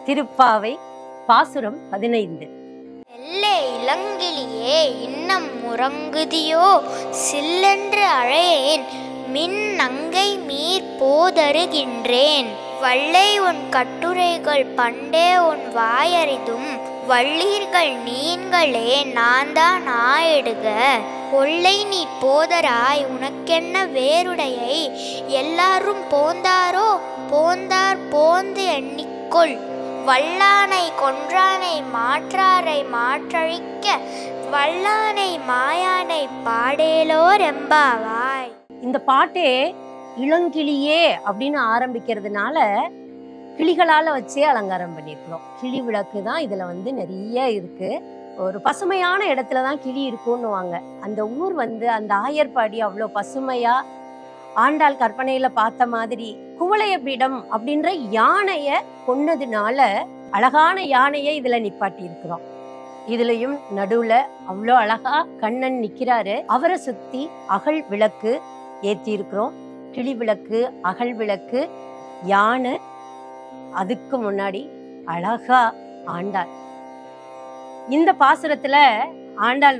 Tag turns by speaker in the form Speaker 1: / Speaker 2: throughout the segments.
Speaker 1: திருப்பாவை பாசுரம் 15.
Speaker 2: எல்லே இளங்கிளியே இன்னம் உறங்குதியோ சில்லென்று அழையேன் மின் நங்கை மீர் போதருகின்றேன். வல்லை உன் கட்டுரைகள் பண்டே உன் வாயறிதும் வள்ளீர்கள் நீங்களே நான்தான் ஆயிடுக. ஒல்லை நீ போதராய் உனக்கென்ன வேறுடையை எல்லாரும் போந்தாரோ போந்தார் போந்து எண்ணிக்கொள். வல்லானை கொன்றானை மாற்றாரை மாற்றழிக்க வல்லானை மாயானை பாடேலோர் எம்பாவாய்.
Speaker 1: இந்த பாட்டே இளங்கிளியே அப்படின்னு ஆரம்பிக்கிறதுனால கிளிகளால வச்சே அலங்காரம் பண்ணியிருக்கிறோம். கிளி விளக்கு தான் இதுல நிறைய இருக்கு. ஒரு பசுமையான இடத்துலதான் கிளி இருக்குன்னுவாங்க. அந்த ஊர் அந்த ஆயர்பாடி அவ்வளோ பசுமையா ஆண்டாள் கற்பனையில பார்த்த மாதிரி குவளைய பீடம் அப்படின்ற யானைய கொன்னதுனால அழகான யானைய இதுல நிப்பாட்டி இருக்கிறோம். இதுலயும் நடுவுல அவ்வளோ அழகா கண்ணன் நிக்கிறாரு. அவரை சுத்தி அகல் விளக்கு ஏத்தி இருக்கிறோம். கிளி விளக்கு, அகல் விளக்கு, யானை, அதுக்கு முன்னாடி அழகா ஆண்டாள். இந்த பாசுரத்துல ஆண்டாள்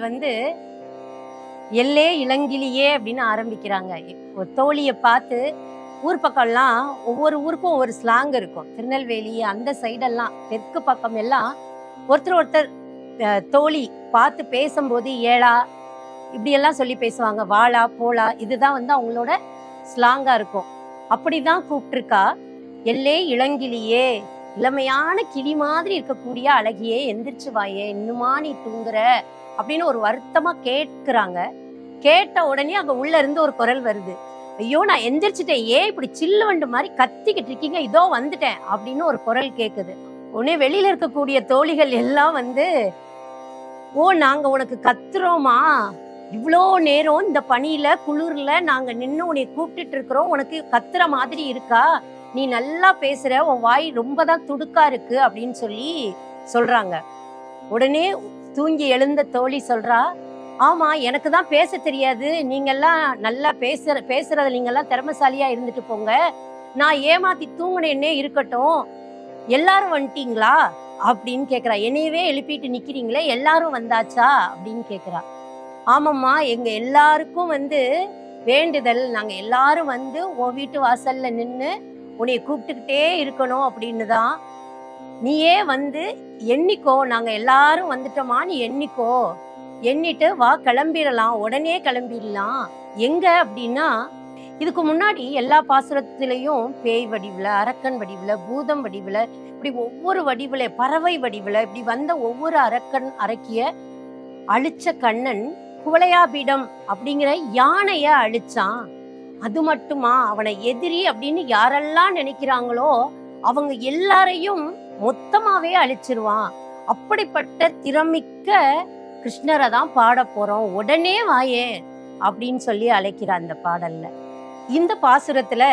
Speaker 1: எல்லே இளங்கிளியே அப்படின்னு ஆரம்பிக்கிறாங்க. ஒரு தோழிய பார்த்து ஊர் பக்கம்லாம் ஒவ்வொரு ஊருக்கும் ஒவ்வொரு ஸ்லாங் இருக்கும். திருநெல்வேலி அந்த சைடெல்லாம் தெற்கு பக்கம் எல்லாம் ஒருத்தர் தோழி பார்த்து பேசும்போது ஏழா இப்படியெல்லாம் சொல்லி பேசுவாங்க. வாளா போலா இதுதான் அவங்களோட ஸ்லாங்கா இருக்கும். அப்படிதான் கூப்பிட்டுருக்கா. எல்லே இளங்கிளியே, இளமையான கிளி மாதிரி இருக்கக்கூடிய அழகியே எந்திரிச்சு வாயே, இன்னுமா நீ தூங்குற அப்படின்னு ஒரு வருத்தமா கேட்கிறாங்க. கேட்ட உடனே அங்க உள்ள இருந்து ஒரு குரல் வருது. ஐயோ நான் எந்திரிச்சிட்டேன், ஏன் இப்படி சில்லு வண்டு மாதிரி கத்திக்கிட்டு இருக்கீங்க, இதோ வந்துட்டேன் அப்படின்னு ஒரு குரல் கேக்குது. உடனே வெளியில இருக்கக்கூடிய தோழிகள் எல்லாம் ஓ நாங்க உனக்கு கத்துறோமா, இவ்வளோ நேரம் இந்த பனியில குளிர்ல நாங்க நின்று உன்னை கூப்பிட்டுட்டு இருக்கிறோம், உனக்கு கத்துற மாதிரி இருக்கா, நீ நல்லா பேசுற, உன் வாய் ரொம்பதான் துடுக்கா இருக்கு அப்படின்னு சொல்லி சொல்றாங்க. உடனே தூங்கி எழுந்த தோழி சொல்றா, ஆமா எனக்கு தான் பேச தெரியாது, நீங்கெல்லாம் நல்லா பேசுறத நீங்கெல்லாம் திறமைசாலியா இருந்துட்டு போங்க, நான் ஏமாத்தி தூங்குனேன்னே இருக்கட்டும், எல்லாரும் வந்துட்டீங்களா அப்படின்னு கேக்குறா. என்னையவே எழுப்பிட்டு நிக்கிறீங்களே, எல்லாரும் வந்தாச்சா அப்படின்னு கேக்குறா. ஆமாம்மா எங்க எல்லாருக்கும் வேண்டுதல், நாங்க எல்லாரும் உன் வீட்டு வாசல்ல நின்று உன்னைய கூப்பிட்டுக்கிட்டே இருக்கணும் அப்படின்னு தான். நீயே எண்ணிக்கோ, நாங்க எல்லாரும் வந்துட்டோமா, நீ எண்ணிக்கோ, எண்ணிட்டு வா கிளம்பிடலாம், உடனே கிளம்பிடலாம். எங்க அப்படின்னா இதுக்கு முன்னாடி எல்லா பாசுரத்திலையும் பேய் வடிவுல, அரக்கன் வடிவுல, பூதம் வடிவுல, இப்படி ஒவ்வொரு வடிவுல, பறவை வடிவுல இப்படி ஒவ்வொரு அரக்கன் அரக்கிய அழிச்ச கண்ணன் குவளையாபீடம் அப்படிங்கிற யானைய அழிச்சான். அது மட்டுமா, அவனை எதிரி அப்படின்னு யாரெல்லாம் நினைக்கிறாங்களோ அவங்க எல்லாரையும் மொத்தமாவே அழிச்சிருவான். அப்படிப்பட்ட திறமிக்க கிருஷ்ணரை தான் பாட போறோம், உடனே வாயே அப்படின்னு சொல்லி அழைக்கிறார் அந்த பாடல்ல. இந்த பாசுரத்துல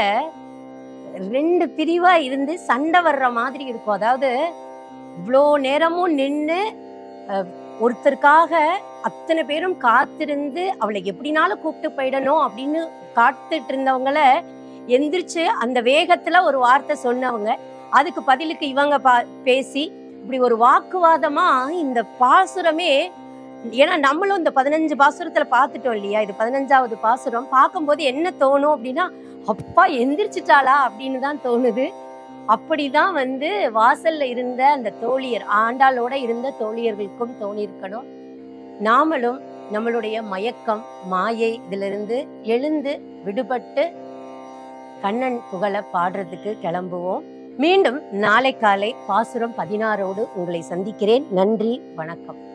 Speaker 1: 2 பிரிவா இருந்து சண்டை வர்ற மாதிரி இருக்கும். அதாவது இவ்வளோ நேரமும் நின்று ஒருத்தருக்காக அத்தனை பேரும் காத்திருந்து அவளை எப்படினாலும் கூப்பிட்டு போயிடணும் அப்படின்னு காத்துட்டு இருந்தவங்கள எந்திரிச்சு அந்த வேகத்துல ஒரு வார்த்தை சொன்னவங்க, அதுக்கு பதிலுக்கு இவங்க பேசி இப்படி ஒரு வாக்குவாதமா இந்த பாசுரமே. ஏன்னா நம்மளும் இந்த 15 பாசுரத்துல பார்த்துட்டோம் இல்லையா, இது 15வது பாசுரம். பார்க்கும்போது என்ன தோணும் அப்படின்னா, அப்பா எந்திரிச்சிட்டாளா அப்படின்னு தான் தோணுது. அப்படிதான் வாசல்ல இருந்த அந்த தோழியர், ஆண்டாளோட இருந்த தோழியர்களுக்கும் தோணியிருக்கணும். நாமளும் நம்மளுடைய மயக்கம் மாயை இதுல இருந்து எழுந்து விடுபட்டு கண்ணன் புகழ பாடுறதுக்கு கிளம்புவோம். மீண்டும் நாளை காலை பாசுரம் 16ஓடு உங்களை சந்திக்கிறேன். நன்றி, வணக்கம்.